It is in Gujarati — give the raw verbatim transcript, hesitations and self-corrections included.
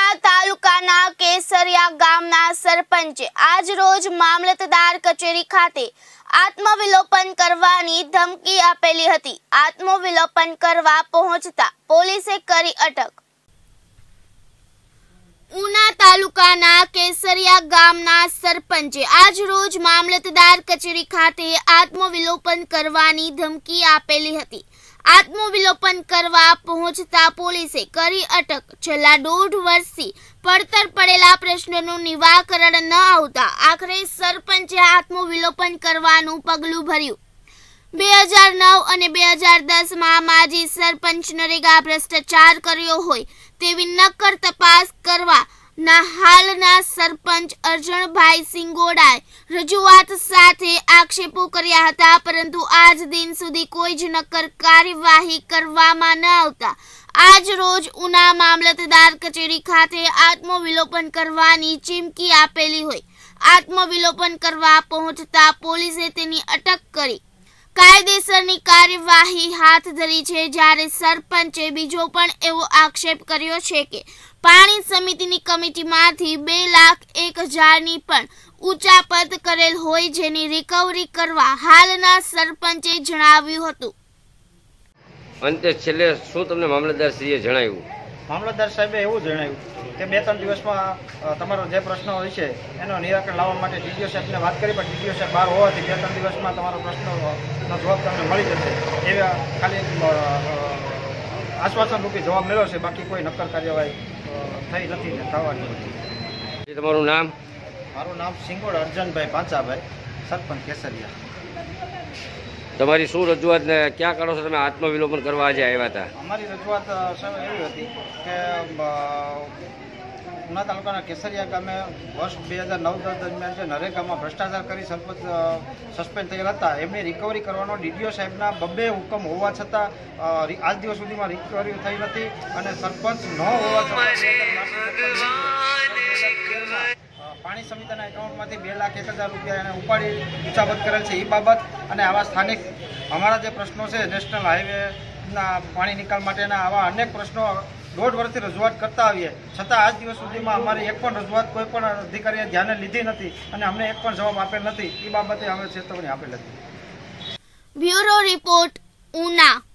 ઉના તાલુકાના કેસરિયા ગામના સરપંચે આજ રોજ મામલતદાર કચેરી ખાતે આત્મવિલોપન કરવાની ધમકી આપેલી હતી। આત્મવિલોપન કરવા પહોંચતા પોલીસે કરી અટક। ઉના તાલુકાના કેસરિયા ગામના સરપંચે આજ રોજ મામલતદાર કચેરી ખાતે આત્મવિલોપન કરવાની ધમકી આપેલી હતી। આત્મવિલોપન કરવા પહોંચતા પોલીસે કરી અટક। છેલ્લા દોઢ વર્ષથી પડતર પડેલા પ્રશ્નોનું નિવાકરણ ન આવતા આખરે સરપંચે આત્મવિલોપન કરવાનું પગલું ભર્યું। બે હજાર નવ અને બે હજાર દસ માં માજી સરપંચ નરેગા ભ્રષ્ટાચાર કર્યો હોય તેવી નક્કર તપાસ કરવા ના હાલના સરપંચ અર્જણભાઈ સિંગોડાએ રજૂઆત સાથે આક્ષેપો કર્યા હતા, પરંતુ આજ દિન સુધી કોઈ જ નક્કર કાર્યવાહી કરવામાં ન આવતા આજ રોજ ઉના મામલતદાર કચેરી ખાતે આત્મવિલોપન કરવાની ચીમકી આપેલી હોય આત્મવિલોપન કરવા પહોંચતા પોલીસે તેની અટક કરી કાયદેસરની કાર્યવાહી હાથ ધરી છે। જ્યારે સરપંચે બીજો પણ એવો આક્ષેપ કર્યો છે કે પાણી સમિતિની કમિટીમાંથી બે લાખ એક હજારની પણ ઉચાપત કરેલ હોય જેની રિકવરી કરવા હાલના સરપંચે જણાવ્યું હતું। અંતે છેલ્લે શું તમને મામલતદારશ્રીએ જણાવ્યું? મામલતદાર સાહેબે એવું જણાવ્યું કે બે ત્રણ દિવસમાં તમારો જે પ્રશ્નો હોય છે એનો નિરાકરણ લાવવા માટે ડીડીઓ સાહેબને વાત કરી, પણ ડીડીઓ સાહેબ બહાર હોવાથી બે ત્રણ દિવસમાં તમારો પ્રશ્નનો જવાબ તમને મળી જશે એવા ખાલી આશ્વાસન રૂપી જવાબ મળ્યો છે। બાકી કોઈ નક્કર કાર્યવાહી થઈ નથી ને થવાની નથી। તમારું નામ? મારું નામ સિંગોડ અર્જનભાઈ પાંચાભાઈ, સરપંચ કેસરિયા। તમારી શું રજૂઆત ને ક્યાં કરો છો તમે આત્મવિલોપન કરવા આજે આવ્યા હતા? અમારી રજૂઆત સાહેબ એવી હતી કે ઉના તાલુકાના કેસરિયા ગામે વર્ષ બે હજાર નવ દસ દરમિયાન જે નરેગામાં ભ્રષ્ટાચાર કરી સરપંચ સસ્પેન્ડ થયેલા હતા એમની રિકવરી કરવાનો ડીડીઓ સાહેબના બબ્બે હુકમ હોવા છતાં આજ દિવસ સુધીમાં રિકવરી થઈ નથી અને સરપંચ ન હોવા છતાં પાણી સમિતિના એકાઉન્ટમાંથી બે લાખ એક હજાર રૂપિયા એને ઉપાડી ઉચાપત કરેલ છે એ બાબત અને આવા સ્થાનિક અમારા જે પ્રશ્નો છે નેશનલ હાઈવેના પાણી નિકાલ માટેના આવા અનેક પ્રશ્નો દોઢ વર્ષથી રજૂઆત કરતા આવીએ છતાં આજ દિવસ સુધીમાં અમારી એક પણ રજૂઆત કોઈ પણ અધિકારીએ ધ્યાને લીધી નથી અને અમને એક પણ જવાબ આપેલ નથી। એ બાબતે અમે ચેતવણી આપેલ હતી। Bureau report Una.